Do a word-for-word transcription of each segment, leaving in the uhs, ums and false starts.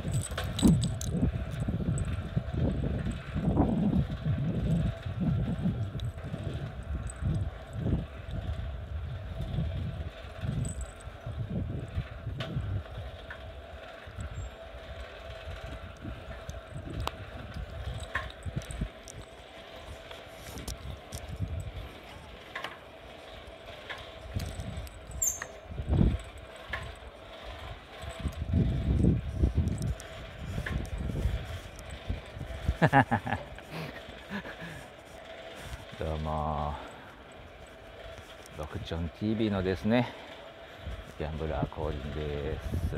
どうもロクチョン ティービー のですねギャンブラー降臨です。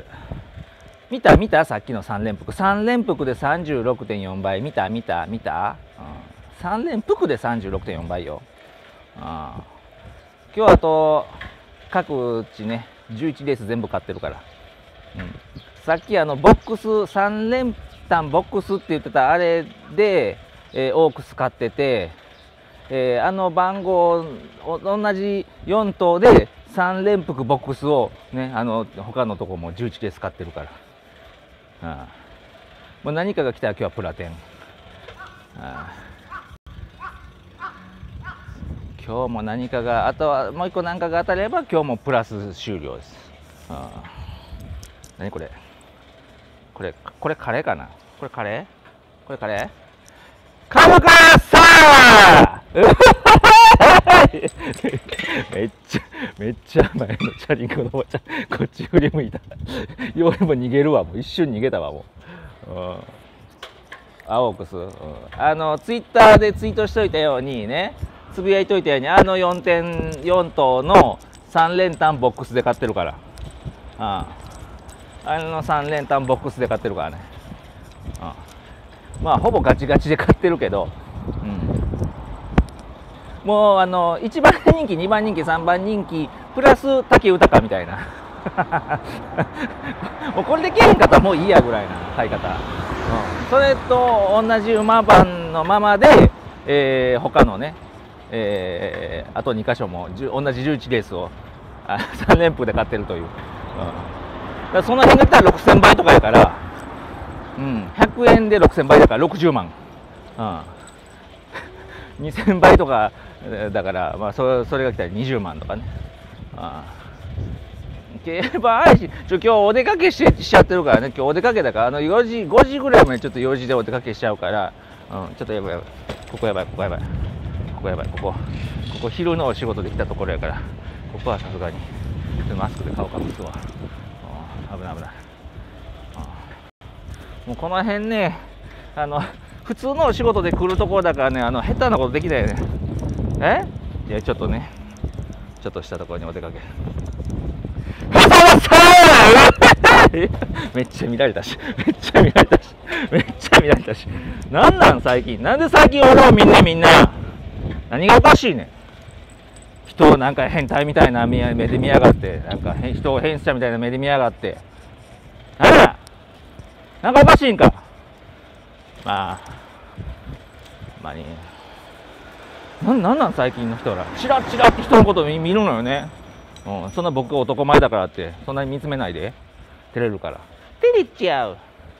見た見たさっきのさん連複さん連複で さんじゅうろくてんよん 倍見た見た見た、うん、さん連複で さんじゅうろくてんよん 倍よ、うん、今日あと各地ねじゅういちレース全部買ってるから、うん、さっきあのボックスさん連単ボックスって言ってたあれで、えー、オークス買ってて、えー、あの番号同じよん頭でさん連複ボックスをねあの他のとこもじゅういちレース買ってるから、うん、もう何かが来たら今日はプラテン、うん、今日も何かがあとはもう一個何かが当たれば今日もプラス終了です、うん、何これこれこれカレーかな、これカレーこれカレーカムカーさめっちゃめっちゃ前のチャリンコのおばちゃんこっち振り向いたようにも逃げるわ、もう一瞬逃げたわもう、うん、青くす、うん、あのツイッターでツイートしといたようにねつぶやいといたようにあのよんてんよん頭のさん連単ボックスで買ってるから、あああのさん連単ボックスで買ってるからね、ああまあほぼガチガチで買ってるけど、うん、もうあのいちばん人気にばん人気さんばん人気プラス武豊みたいなもうこれでけへんかったらもういいやぐらいな買い方、うん、それと同じ馬番のままで、えー、他のね、えー、あとに箇所も同じじゅういちレースをあさん連複で買ってるという、うん、だからその辺が来たらろくせん倍とかやから、うん、ひゃくえんでろくせん倍だからろくじゅうまん、うん、にせん倍とかだから、まあ、そ, それが来たらにじゅうまんとかね、ああ競馬あるし、ちょ今日お出かけ し, しちゃってるからね、今日お出かけだからあのよじごじぐらいまでちょっと用事でお出かけしちゃうから、うん、ちょっとやばいやばいここやばいここやばいここやばいここここ昼のお仕事で来たところやからここはさすがにちょっとマスクで顔隠すわ、うん、危ない危ない、うん、もうこの辺ねあの普通のお仕事で来るところだからねあの下手なことできないよね。えいやちょっとねちょっとしたところにお出かけめっちゃ見られたしめっちゃ見られたしめっちゃ見られたしなんなん最近なんで最近俺を見んねんみんな何がおかしいねん。人をなんか変態みたいな目で見やがってなんか人を変質者みたいな目で見やがってなんだなんかおかしいんか。まあまあねな, なんなん最近の人らチラチラって人のことを 見, 見るのよね、うん、そんな僕が男前だからってそんなに見つめないで照れるから照れちゃう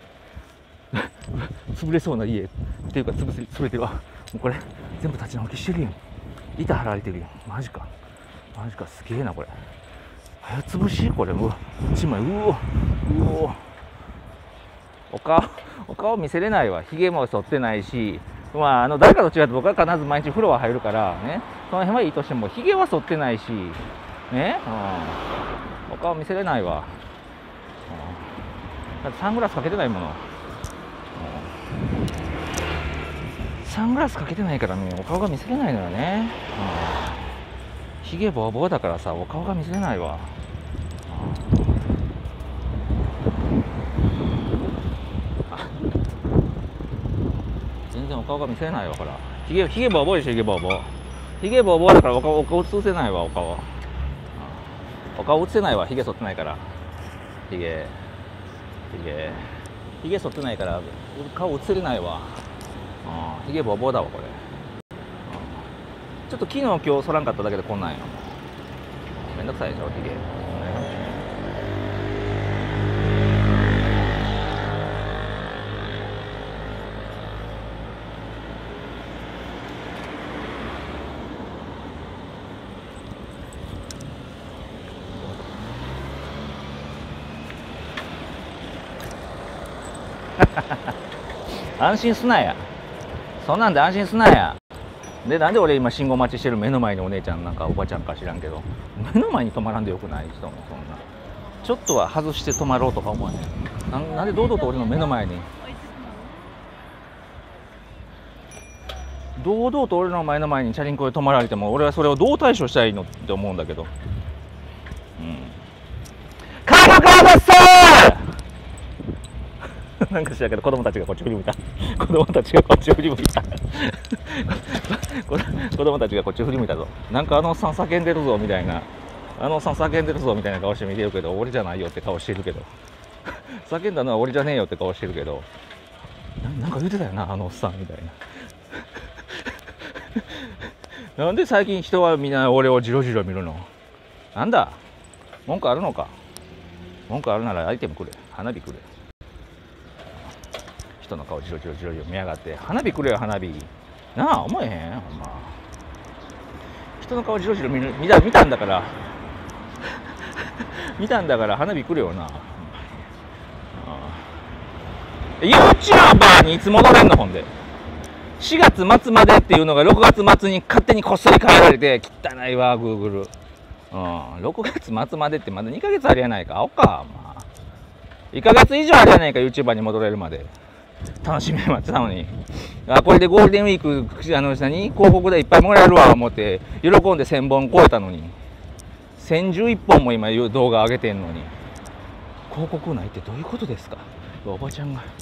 潰れそうな家っていうか潰れ潰れてるわもうこれ全部立ち直りしてるやん板張られてるやんマジかマジかすげえなこれ早潰しこれうわ一枚うおうおお顔お顔見せれないわひげも剃ってないしまあ、あの誰かと違って僕は必ず毎日風呂は入るからねその辺はいいとしてもひげは剃ってないしね、うん、お顔見せれないわ、うん、だってサングラスかけてないもの、うん、サングラスかけてないからねお顔が見せれないのよね、うん、ひげボーボーだからさお顔が見せれないわ、うん全然お顔が見せないわからひげひげボーボーでしょひげボーボーひげボーボーだからお顔お顔映せないわお顔お顔映せないわひげ剃ってないからひげひげひげ剃ってないから顔映せれないわひげボーボーだわこれちょっと昨日今日剃らんかっただけでこんなんやめんどくさいでしょひげ安心すなや。そんなんで安心すなや。で、なんで俺今信号待ちしてる目の前にお姉ちゃんなんかおばちゃんか知らんけど、目の前に止まらんでよくない？人もそんなちょっとは外して止まろうとか思わへん。な, なんで堂々と俺の目の前に堂々と俺の前の前にチャリンコで止まられても俺はそれをどう対処したらいいのって思うんだけど。うん。カードカードっすーなんか知らんけど子供たちがこっち振り向いた。子供たちがこっち振り向いた。子供たちがこっち振り向いたぞ。なんかあのおっさん叫んでるぞみたいな。あのおっさん叫んでるぞみたいな顔して見てるけど、俺じゃないよって顔してるけど。叫んだのは俺じゃねえよって顔してるけど。な, なんか言ってたよな、あのおっさんみたいな。なんで最近人はみんな俺をジロジロ見るの？なんだ？文句あるのか？文句あるならアイテムくれ。花火くれ。人の顔ジロジロジロジロ見やがって。花火くれよ、花火。なあ、思えへん？ほんま。人の顔ジロジロ見る、見た、見たんだから。見たんだから花火くれよな。ユーチューバー にいつ戻れんの？ほんでしがつ末までっていうのがろくがつ末に勝手にこっそり変えられて汚いわ Google、うん、ろくがつ末までってまだにかげつありやないか。青か、まあ、いっかげつ以上ありやないか YouTuber に戻れるまで。楽しみに待ってたのに、あこれでゴールデンウィークあの何広告でいっぱいもらえるわ思って喜んでせんぼん超えたのにせんじゅういっぽんも今動画上げてんのに広告ないってどういうことですか？おばちゃんが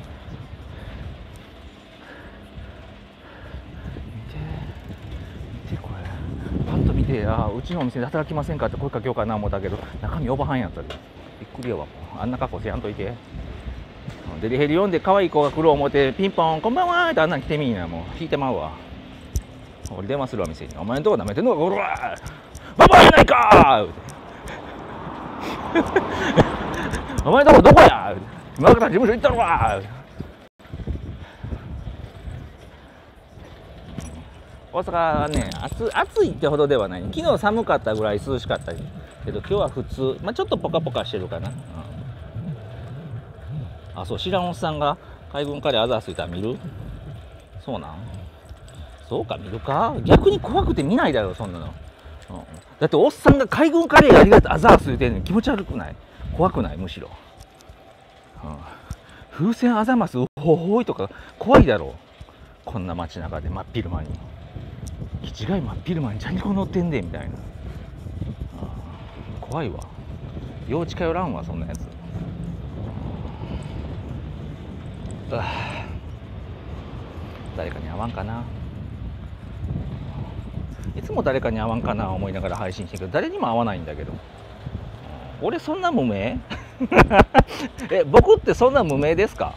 見て見てこれパッと見て、あうちのお店で働きませんかって声かけようかな思ったけど中身おばはんやったでびっくりやわ。あんな格好せやんといて。デリヘル読んで可愛い子が来る思ってピンポンこんばんはってあんなん来てみんなもう引いてまうわ。俺電話するわ店に。お前んとこ舐めてんのかおらババアやないかお前んとこどこや今から事務所行ったのか。大阪はね 暑, 暑いってほどではない。昨日寒かったぐらい涼しかったけど今日は普通、まあ、ちょっとポカポカしてるかな、うん。あ、そう、知らんおっさんが海軍カレーアザースいたら見る？そうなん？そうか、見るか？逆に怖くて見ないだろそんなの、うん、だっておっさんが海軍カレーありがとうアザース言うてんのに気持ち悪くない？怖くない？むしろ、うん、風船あざますうほほいとか怖いだろこんな街中で真っ昼間に。気違い真っ昼間にチャリンコ乗ってんでみたいな、うん、怖いわ。よう近寄らんわそんなやつ。誰かに会わんかな。いつも誰かに会わんかな思いながら配信してるけど誰にも会わないんだけど。俺そんな無名え僕ってそんな無名ですか？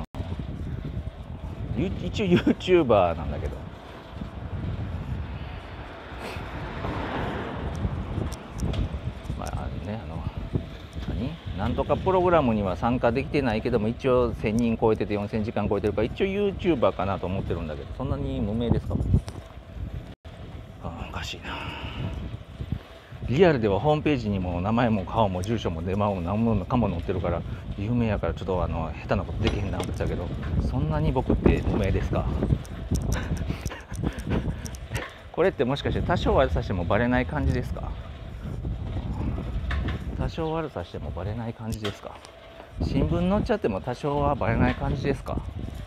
うん、一応 YouTuber なんだけど。まあね、あの何なんとかプログラムには参加できてないけども一応せんにん超えててよんせんじかん超えてるから一応 YouTuber かなと思ってるんだけど、そんなに無名ですか？あ、おかしいな。リアルではホームページにも名前も顔も住所も電話も何もかも載ってるから有名やからちょっとあの下手なことできへんな思ってたけど、そんなに僕って無名ですか？これってもしかして多少悪さしてもバレない感じですか？多少悪さしてもバレない感じですか？新聞載っちゃっても多少はバレない感じですか？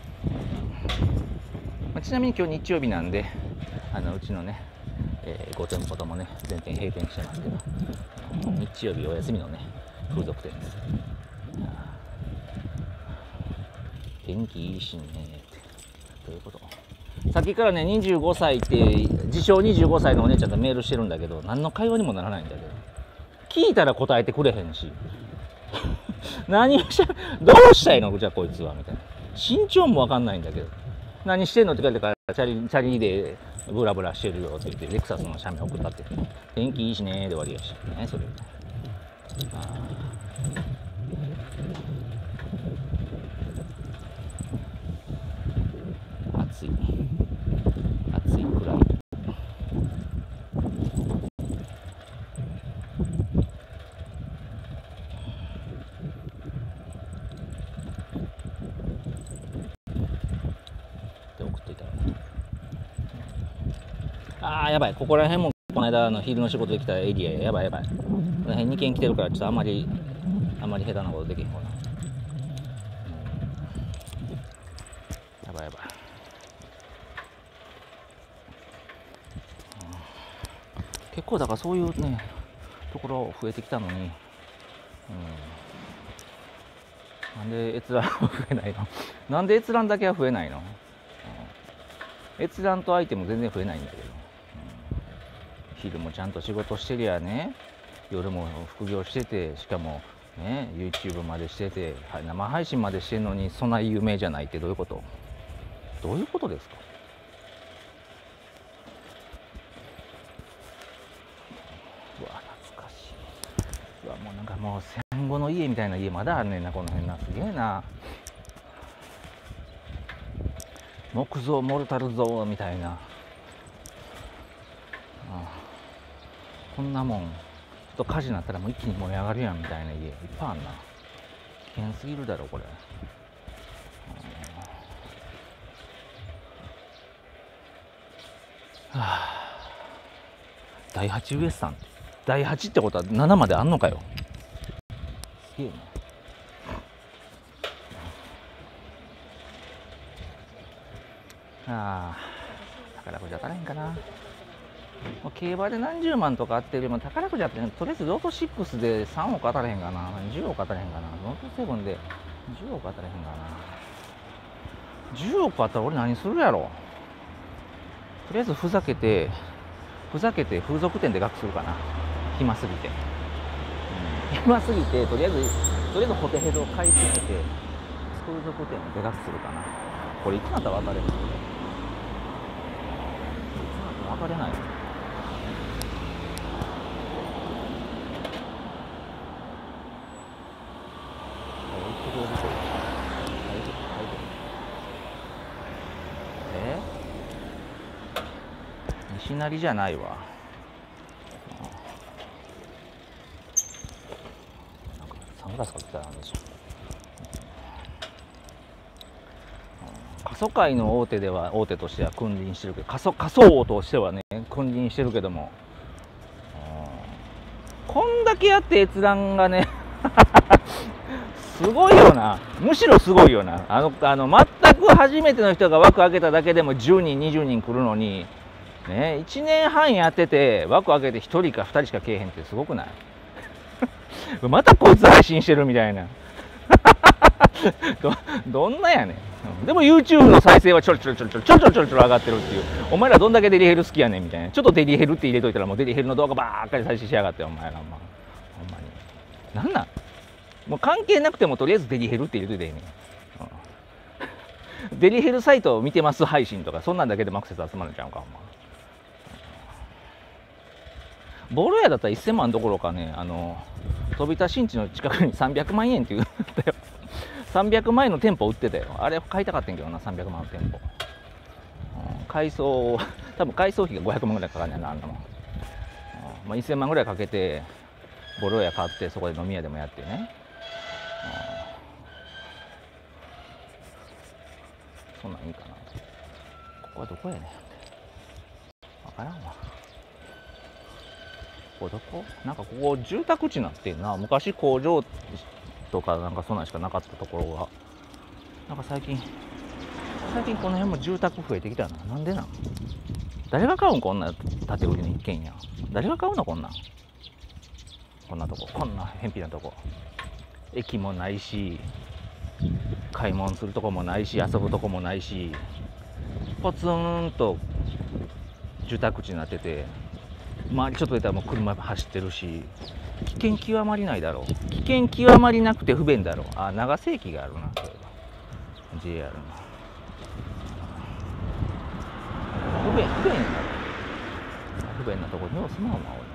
まあ、ちなみに今日日曜日なんであのうちのね、えー、ご店舗ともね全店閉店してますけど、日曜日お休みのね風俗店です。天気いいしねってどういうこと？さっきからねにじゅうごさいって自称にじゅうごさいのお姉ちゃんとメールしてるんだけど何の会話にもならないんだけど、聞いたら答えてくれへんし何をしどうしたいのじゃあこいつはみたいな。身長も分かんないんだけど何してんのって聞かれてからチャリチャリでブラブラしてるよって言ってレクサスの写メ送ったって天気いいしねーで終わりやしねそれみたいな。あ暑い暑いくらい。 あーやばい、ここら辺もこの間の昼の仕事できたエリアやばいやばい。この辺にけん来てるからちょっとあんまりあんまり下手なことできへんかな。やばいやばい。結構だからそういうねところ増えてきたのに、うん、なんで閲覧は増えないのなんで閲覧だけは増えないの、うん、閲覧とアイテム全然増えないんだけど、うん、昼もちゃんと仕事してりゃね、夜も副業してて、しかもね YouTube までしてて生配信までしてるのにそんな有名じゃないってどういうこと、どういうことですか。うわ懐かしい。うわもうなんかもう戦後の家みたいな家まだあんねんな、この辺な。すげえな、木造モルタル像みたいな。ああこんなもんちょっと火事になったらもう一気に燃え上がるやんみたいな家いっぱいあんな。危険すぎるだろこれ。はあ、だいはちウエスタンだいはちってことはななまであんのかよ。すげえな。ああ宝くじ当たらへんかな。もう競馬で何十万とかあってるよりも宝くじあって、とりあえずロトろくでさんおく当たらへんかな、じゅうおく当たらへんかな、ロトセブンでじゅうおく当たらへんかな。じゅうおくあったら俺何するやろ。とりあえずふざけてふざけて風俗店で学するかな、暇すぎて、うん、暇すぎてとりあえずとりあえずホテルを買い付けて風俗店で学するかな。これいつなったら分かれるの、いつなったら分かれないよ。え西成じゃないわ。なんかサングラスかけたらなんでしょう。過疎界の大手では大手としては君臨してるけど、過疎過疎王としてはね君臨してるけども、こんだけやって閲覧がねすごいよな。むしろすごいよな。あのあの全く初めての人が枠開けただけでもじゅうにんにじゅうにん来るのにね、いちねんはんやってて枠開けてひとりかふたりしかけえへんってすごくないまたこいつ配信してるみたいなど, どんなやねん。でも YouTube の再生はちょろちょろちょろちょろちょろちょろちょろ上がってるっていう。お前らどんだけデリヘル好きやねんみたいな。ちょっとデリヘルって入れといたらもうデリヘルの動画ばっかり再生しやがってお前ら、まあ、ほんまになんなんもう関係なくてもとりあえずデリヘルって入れといていいねん、うん、デリヘルサイトを見てます配信とかそんなんだけでもアクセス集まるんちゃうか。ほんまボロ屋だったらいっせんまんどころかね、あの飛び田新地の近くにさんびゃくまんえんっていうさんびゃくまんえんの店舗売ってたよ。あれ買いたかったんけどな、さんびゃくまんの店舗、うん、改装多分改装費がごひゃくまんぐらいかかるんやな、あんなもん、うんまあ、せんまんぐらいかけてボロ屋買ってそこで飲み屋でもやってね、うん、そんなんいいかな。ここはどこやねん分からんわ。ここどこなんかここ住宅地になってんな。昔工場とかなんかそんなんしかなかったところがなんか最近最近この辺も住宅増えてきたな。なんでなん。誰が買うんこんな建て売りの一軒家。誰が買うのこんなん。こんなとここんな偏僻なとこ。駅もないし買い物するとこもないし遊ぶとこもないしポツンと住宅地になってて周りちょっと出たらもう車走ってるし危険極まりないだろう。危険極まりなくて不便だろう。あ長瀬駅があるな。それは ジェイアール の不便不便やな。不便なとこによう住まうな俺。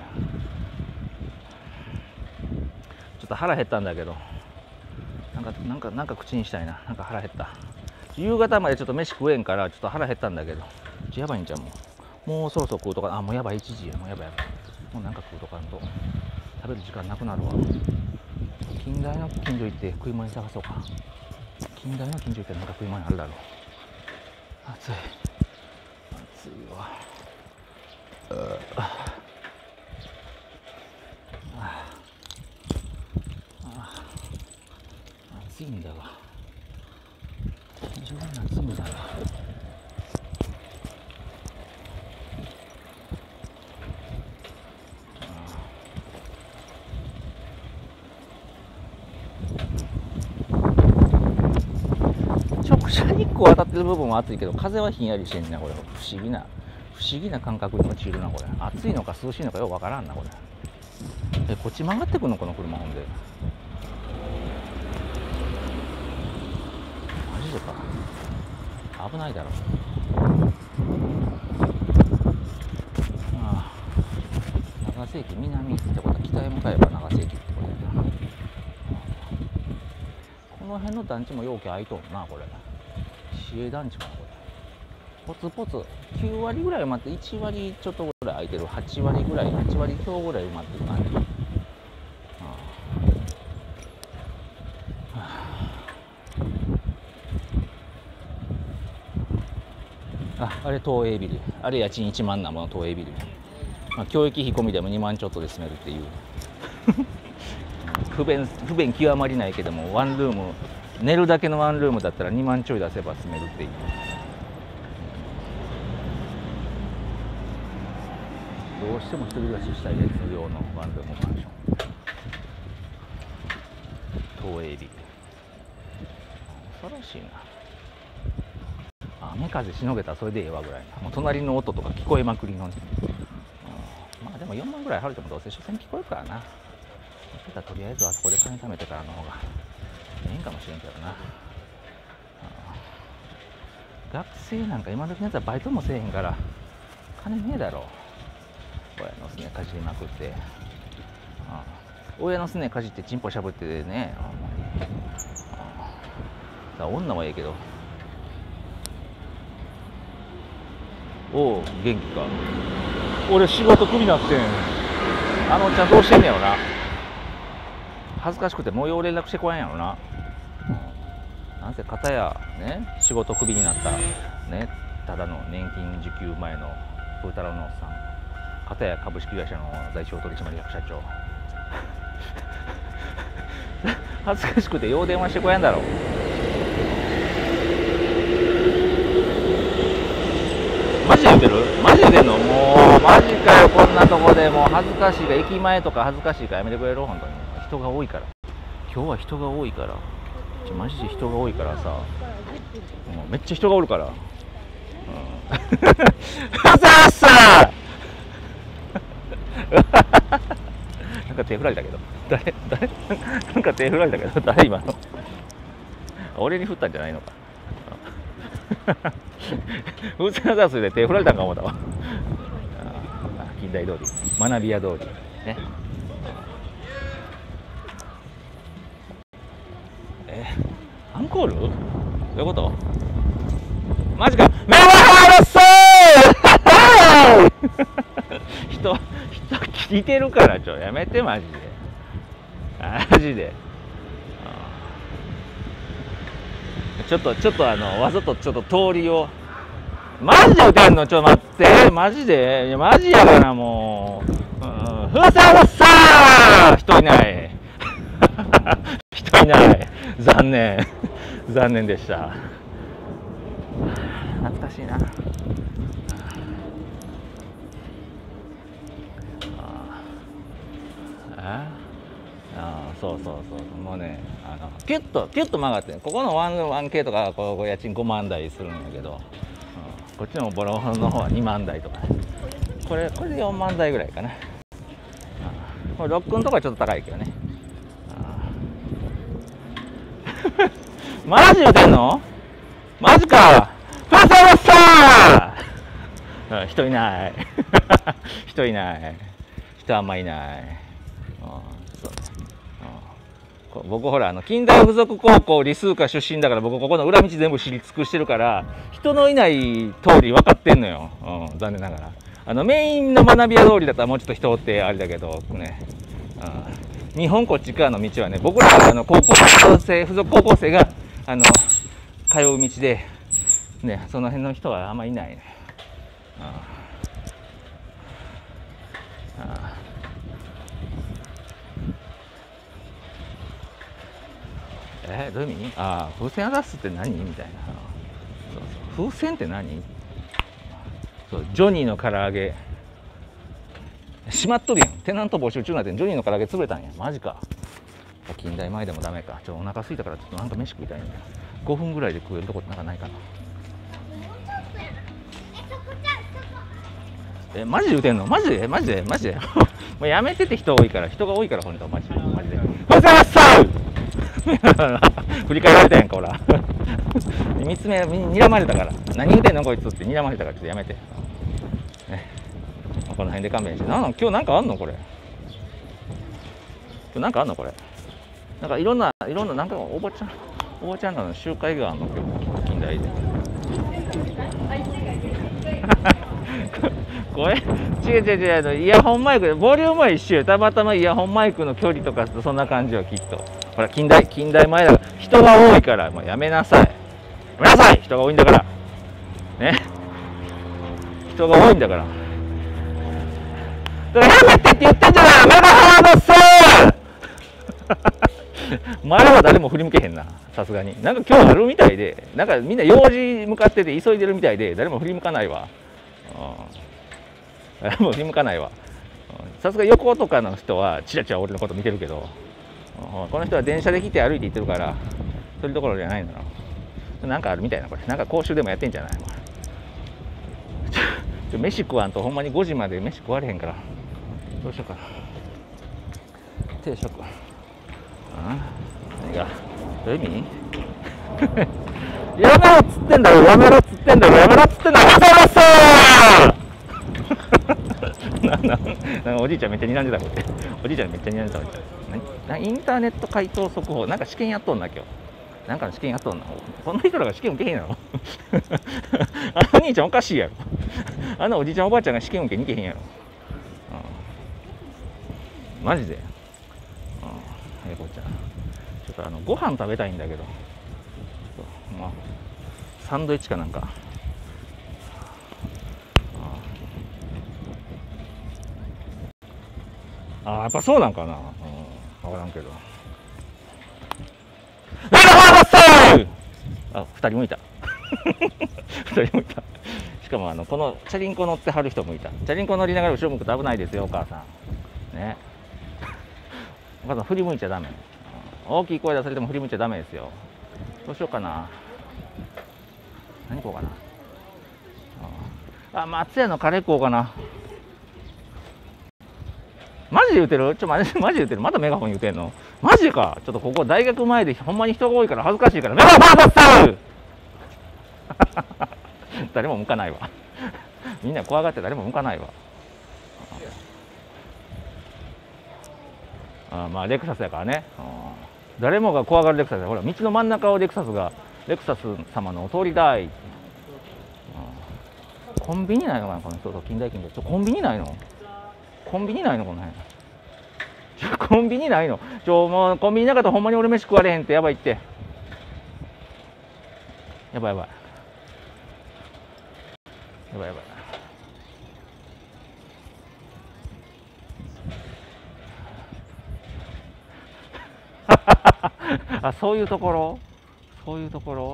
ちょっと腹減ったんだけどなんかなんかなんか口にしたいな。なんか腹減った。夕方までちょっと飯食えんからちょっと腹減ったんだけどやばいんちゃう。もうもうそろそろ食うとか。あもうやばいいちじや。もうやばいやばい。もうなんか食うとかんと食べる時間なくなるわ。近代の近所行って食い物に探そうか。近代の近所行ってなんか食い物あるだろう。暑い暑いわ。 暑いんだが、非常に暑いんだが。直射日光当たってる部分は暑いけど、風はひんやりしてんな。これ不思議な不思議な感覚に陥るな。これ暑いのか涼しいのかよくわからんな。これえこっち曲がってくんのこの車。ほんでマジでか、危ないだろ。ああ、長瀬駅南ってことは北へ向かえば長瀬駅ってことやな。この辺の団地も容器空いとんな。これ市営団地かな。これポツポツきゅうわりぐらい埋まって、いちわりちょっとぐらい空いてる。はちわりぐらい、はちわり強ぐらい埋まってる感じ。あ, あれ東映ビル、あれ家賃いちまんなもの東映ビル、まあ、教育費込みでもにまんちょっとで住めるっていう不便不便極まりないけども、ワンルーム寝るだけのワンルームだったらにまんちょい出せば住めるっていう、どうしても一人暮らししたいやつ用のワンルームマンション、東映ビル。恐ろしいな。雨風しのげたらそれでええわぐらいな。もう隣の音とか聞こえまくりのね、うん、まあでもよんまんぐらい払ってもどうせ所詮聞こえるからな。そしたらとりあえずあそこで金貯めてからの方がええんかもしれんけどな、うん、学生なんか今時のやつはバイトもせえへんから金ねえだろ。親のすねかじりまくって、うん、親のすねかじってチンポしゃぶってね、あんまり、うん、女はええけど。おう元気か。俺仕事クビなってん。あのおっちゃんどうしてんねやろな。恥ずかしくてもうよう連絡してこやんやろな、うん、なんせ片やね仕事クビになったねただの年金受給前のプータローのおっさん、片や株式会社の代表取締役社長恥ずかしくてよう電話してこやんだろ。マジで言ってる？マジで言ってんの？もうマジかよ。こんなとこでもう恥ずかしいから、駅前とか恥ずかしいからやめてくれる？本当に人が多いから、今日は人が多いから、ちょマジで人が多いからさ、もうめっちゃ人がおるから、うん、さあさなんか手振られたけど誰誰なんか手振られたけど誰今の俺に振ったんじゃないのか普通のダンスで手振られたんか思ったわ。近代通り、学び屋通りね。えー、アンコール？どういうこと？マジか。メガハラソー人、人聞いてるからちょやめてマジで。マジで。ちょっとちょっとあのわざとちょっと通りを。マジで言うてんの？ちょっと待って、マジで？いやマジやからもう、うん、ふさふさ人いない人いない、残念残念でした。懐かしいな。ああ、そうそうそう、もうね、あのピュッとピュッと曲がって、ここのワンワン系とかこう家賃ごまん台するんやけど、こっちのボロの方はにまん台とか、これこれでよんまん台ぐらいかな。これロックのとこはちょっと高いけどね。マジ言うてんの？マジか。ファサファサー人いない人いない、人あんまいない。僕ほらあの近代附属高校理数科出身だから、僕ここの裏道全部知り尽くしてるから人のいない通り分かってんのよ、うん、残念ながら。あのメインの学び屋通りだったらもうちょっと人おってあれだけどね、うん、日本こっち側の道はね、僕らあの高校生附属高校生があの通う道でね、その辺の人はあんまりいないね、 えどういう意味？ああ、風船を出すって何みたいな。そうそう、風船って何？そう、ジョニーの唐揚げ閉まっとるやん。テナント募集中なんてジョニーの唐揚げ潰れたんや。マジか。近代前でもダメか。ちょっとお腹空いたからちょっとなんか飯食いたいんだ。ごふんぐらいで食えるとこってなんかないかな。え、マジで言うてんの？マジでマジでマジでもうやめてて、人多いから、人が多いから、ほんとマジでマジで。ございます振り返られたやんか、ほら見つめ、睨まれたから、何言うてんのこいつって睨まれたから、ちょっとやめて、ね、この辺で勘弁して。なんなん今日なんかあんのこれ、今日なんかあんのこれ、なんかいろんないろんな、なんかおばちゃんおばちゃんらの集会があんの今日、近代でこれ違う違う違う、イヤホンマイク、ボリュームは一緒よ。たまたまイヤホンマイクの距離とかそんな感じはきっと。ほら近代近代前だから人が多いから、もうやめなさい、やめなさい、人が多いんだからね、人が多いんだから、だからやめてって言ってんじゃない、メガハードスー前は誰も振り向けへんな、さすがに。なんか今日あるみたいで、なんかみんな用事向かってて急いでるみたいで、誰も振り向かないわ。誰も振り向かないわ。さすが横とかの人はチラチラ俺のこと見てるけど、この人は電車で来て歩いて行ってるから、そういうところじゃないんだな。なんかあるみたいな、これ。なんか講習でもやってんじゃない？ちょ飯食わんとほんまにごじまで飯食われへんから。どうしようかな。定食。何がどういう意味？やめろっつってんだろ、やめろっつってんだろ、やめろっつってんだろ、やめろっすーなんなんなんかおじいちゃんめっちゃ睨んでた、これ。おじいちゃんめっちゃ睨んでた。何インターネット回答速報、なんか試験やっとんな、今日。なんかの試験やっとんな。この人らが試験受けへんやろあの兄ちゃんおかしいやろあのおじいちゃんおばあちゃんが試験受けに行けへんやろ、うん、マジで。えこちゃん、ちょっとあのご飯食べたいんだけど、まあ、サンドイッチかなんか。ああ、やっぱそうなんかな、うん、分からんけど。あ、ふたりもいたふたりもいた。しかもあのこのチャリンコ乗ってはる人もいた。チャリンコ乗りながら後ろ向くと危ないですよ、お母さんね。お母さん振り向いちゃダメ、大きい声出されても振り向いちゃダメですよ。どうしようかな、何食おうかな。あ、松屋のカレー食おうかな。マジで言うてる？ちょ、マジで言うてる？またメガホン言うてんの？マジか。ちょっとここ大学前でほんまに人が多いから恥ずかしいからメガホンバッサー誰も向かないわみんな怖がって誰も向かないわ。ああ、まあレクサスやからね。誰もが怖がるレクサス。ほら道の真ん中をレクサスが、レクサス様のお通りだい。コンビニないのかなこの人と近代金で。ちょコンビニないの？コンビニないのこの辺。コンビニないの？ちょもうコンビニなかったらほんまに俺飯食われへんって。やばいって。やばいやばい。やばいやばい。あ、そういうところ、そういうところ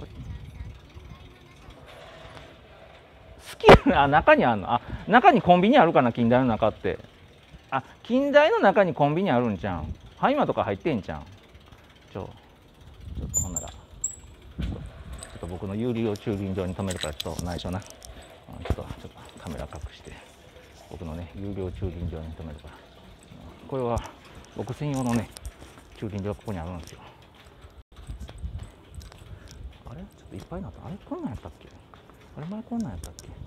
好きな。あ、中にあるの？あ、中にコンビニあるかな、近代の中って。あ、近代の中にコンビニあるんじゃん。ファイマとか入ってんじゃん。ちょちょっとほんならちょっと僕の有料駐輪場に止めるから、ちょっと内緒な。ちょっとちょっとカメラ隠して僕のね有料駐輪場に止めるから。これは僕専用のね駐輪場がここにあるんですよ。あれちょっといっぱいになった。あれこんなんやったっけ？あれ前こんなんやったっけ？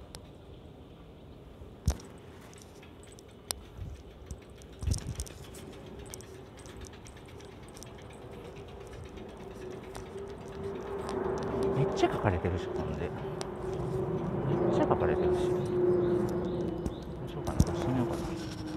めっちゃ書かれてるし、ほんでめっちゃ書かれてるし。どうしようかな、これ閉めようかな。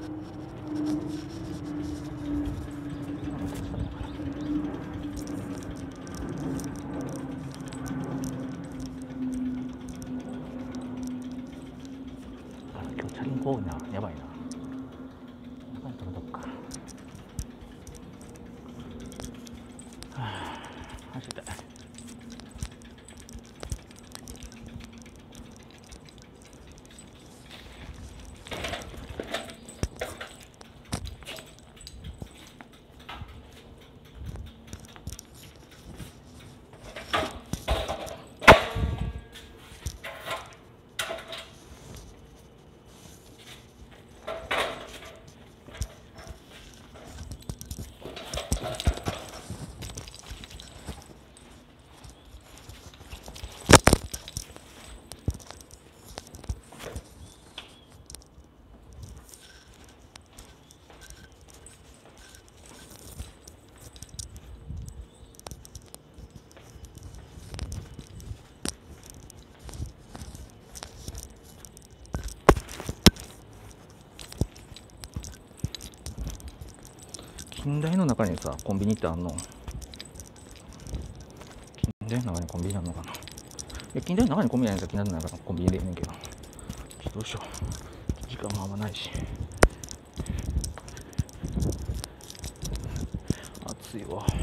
今日チャリンコ多いな、やばいな。中に止めとくか。はあ、よ近代の中にさコンビニってあんの？近代の中にコンビニあんのかな。いや近代の中にコンビニあるんだったら近代の中のコンビニでええねんけど、どうしよう、時間もあんまないし、暑いわ。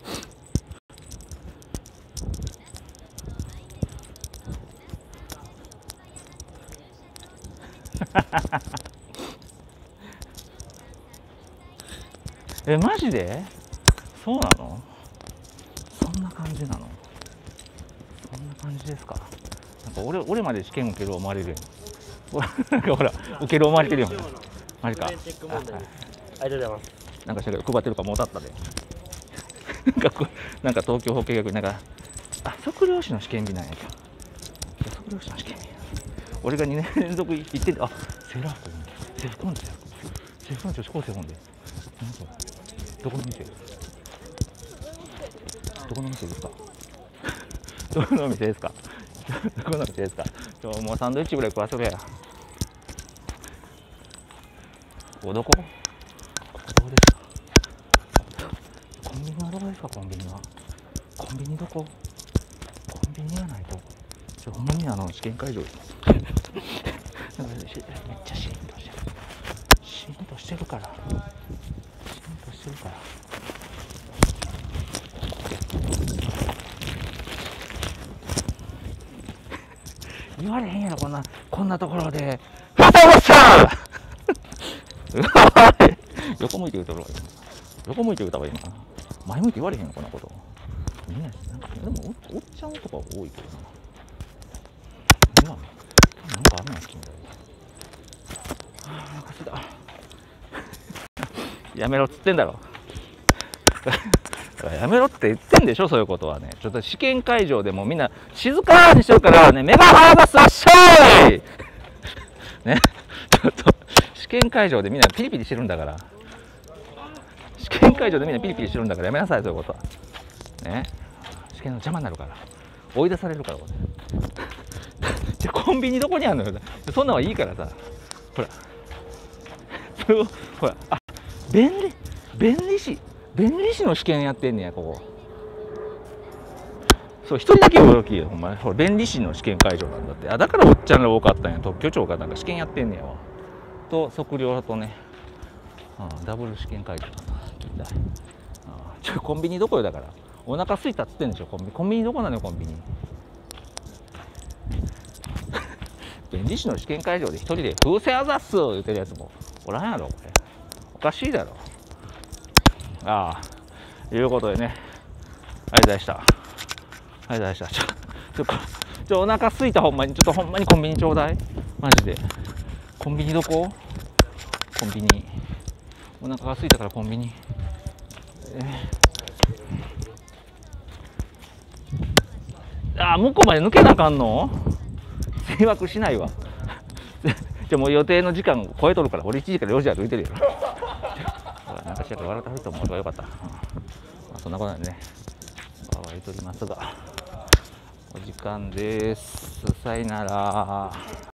え、マジでそうなの？そんな感じなの？そんな感じですか？なんか俺俺まで試験受ける思われるやん。なんかほら受ける思われてるやん。マジか。ありがとうございます。なんかしら配ってるかもうたったで。なんかなんか東京法計学なんかあ測量士の試験日なんやけど。測量士の試験日。俺がにねん連続行ってんあセーラー服制服なんですよ。制服の女子高生本で。なんかどこの店？どこの店ですか？どこの店ですか？どこの店ですか？ちょもうサンドイッチぐらい食わせろや。ここどこ？ここどこですか？コンビニはどこですか？コンビニは。コンビニどこ？コンビニがないと。ちょほんまにあの試験会場。なんかめっちゃシーンとしてる。シーンとしてるから。シーンとしてるから。言われへんやろこんなこんなところで。ふたごさん。横向いて言うとるわ。横向いて言うたわ今。前向いて言われへんのこんなこと。みんななんかでも お, おっちゃんとか多いけどな。今なんかあんなん好きみたい。ああ、なんかすだ。やめろっつってんだろ。やめろって言ってんでしょそういうことはね。ちょっと試験会場でもみんな静かにしようからね、目が離がすわっしゃいね、ちょっと試験会場でみんなピリピリしてるんだから、試験会場でみんなピリピリしてるんだからやめなさいそういうことはね。試験の邪魔になるから追い出されるからこれじゃコンビニどこにあるのよ。そんなのはいいからさ、ほらそれをほらあ便利便利士弁理士の試験やってんねやここ。そう一人だけ驚きよお前。ほら弁理士の試験会場なんだって。あだからおっちゃんら多かったんや。特許庁がなんか試験やってんねやわ。と測量とね、うん、ダブル試験会場なんだ近代。あちょコンビニどこよだから。お腹すいたっつってんでしょコンビニ。コンビニどこなのよコンビニ。弁理士の試験会場で一人で風船あざっす言ってるやつもおらんやろこれ。おかしいだろ。ああ、いうことでね、ありがとうございました。ありがとうございました。ちょ、ちょ、ちょお腹すいたほんまに、ちょっとほんまにコンビニちょうだい。マジで。コンビニどこ？コンビニ。お腹がすいたからコンビニ。えー、ああ、向こうまで抜けなあかんの？迷惑しないわ。じゃもう予定の時間超えとるから、俺いちじからよじ歩いてるよ。なんかしらから笑ってはると思うからよかった、うんまあ、そんなことなんでねわわ言うとりますがお時間です。さよなら。